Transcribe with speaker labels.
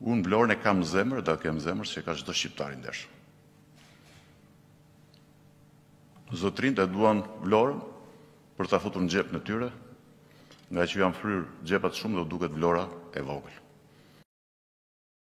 Speaker 1: Unë Vlorën e kam në zemër, dhe kem zemër që ka çdo shqiptar i ndershëm. Zotrinët e duan Vlorën për ta futur në xhep në tyre, nga që janë fryrë xhepat shumë dhe duket Vlora e vogël.